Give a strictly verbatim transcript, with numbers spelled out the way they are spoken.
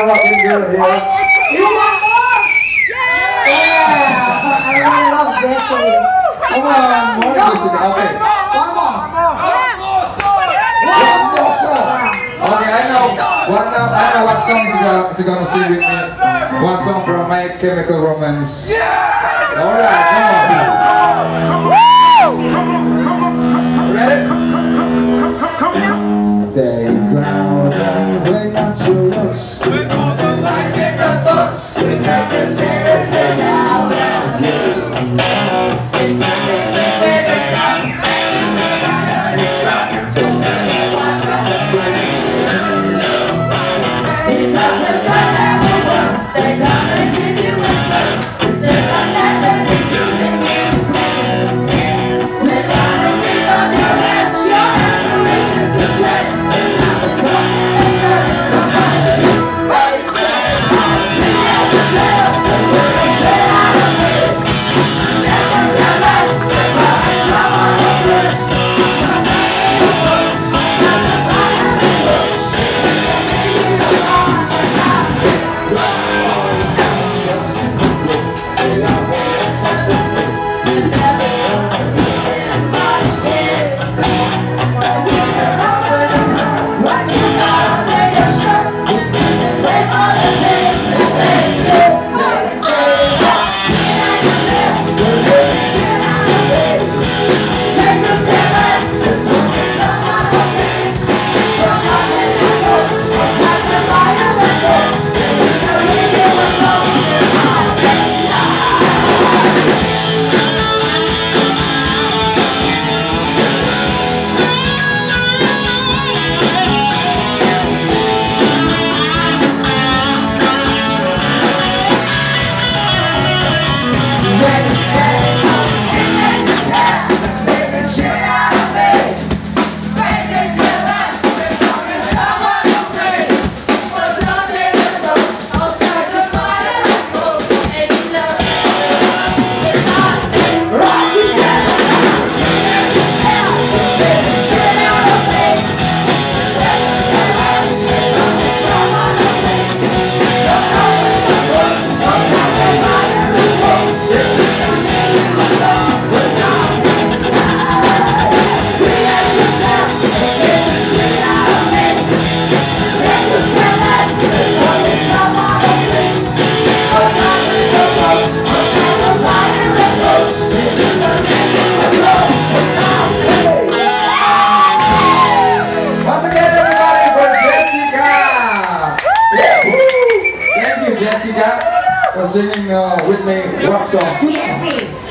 rocking girl here. You want more? Yeah! Yeah! I really love Jessie. Come on, more Jessica. Okay. One more. One more song. Okay, I know. One now, I know what song she gonna, she gonna sing with me. One song from My Chemical Romance. Yeah! Alright, come on. Ready? They cloud and play naturals. With all the lights in the bus, we make the city sing out and new. It makes me sleep with the gun, and you know that it's shot. So many watch out when it's shooting. Because the guys never work, they come and give you a slap. It's in the net that's keeping you clean. They gotta keep on your hands, your aspirations to shred. For singing uh, with me rock song.